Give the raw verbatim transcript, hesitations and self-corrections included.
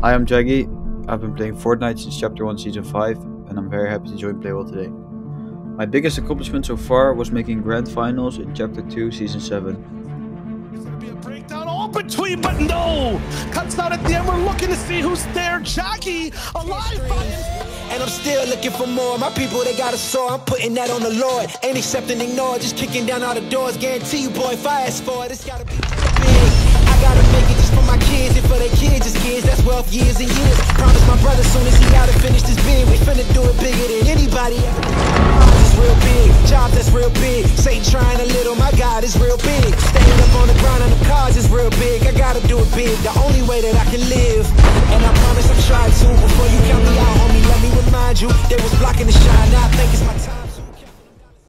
Hi, I'm Jaggy. I've been playing Fortnite since Chapter one Season five, and I'm very happy to join Playwell today. My biggest accomplishment so far was making Grand Finals in Chapter two Season seven. It's gonna be a breakdown all between, but no! Cuts out at the end, we're looking to see who's there. Jaggy, alive! And I'm still looking for more. My people, they got a soar. I'm putting that on the Lord. Ain't accepting, ignore, just kicking down all the doors. Guarantee you, boy, if I ask for it, it's gotta be big. I gotta make it just for my kids and for their kids, it's kids. That's wealth, years and years. Promise my brother soon as he out and finish this bid, we finna do it bigger than anybody ever. It's real big, jobs that's real big. Satan trying a little, my God is real big. Staying up on the ground on the cars is real big. I gotta do it big, the only way that I can live. And I promise I'll try to. Before you count me out, homie, let me remind you, they was blocking the shine. Now I think it's my time.